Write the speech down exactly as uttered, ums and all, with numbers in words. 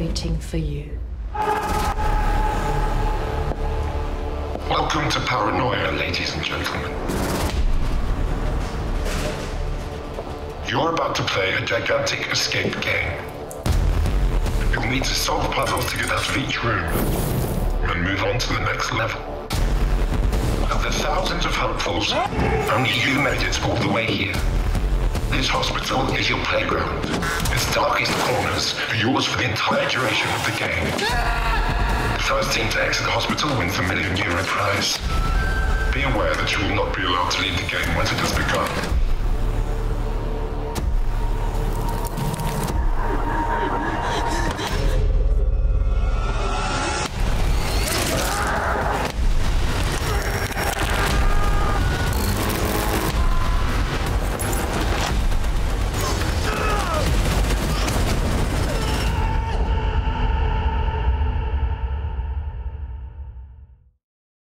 waiting for you. Welcome to Paranoia, ladies and gentlemen. You're about to play a gigantic escape game. You'll need to solve puzzles to get out of each room and move on to the next level. Of the thousands of hopefuls, only you made it all the way here. This hospital is your playground. Its darkest corners are yours for the entire duration of the game. The first team to exit the hospital wins the million euro prize. Be aware that you will not be allowed to leave the game once it has begun.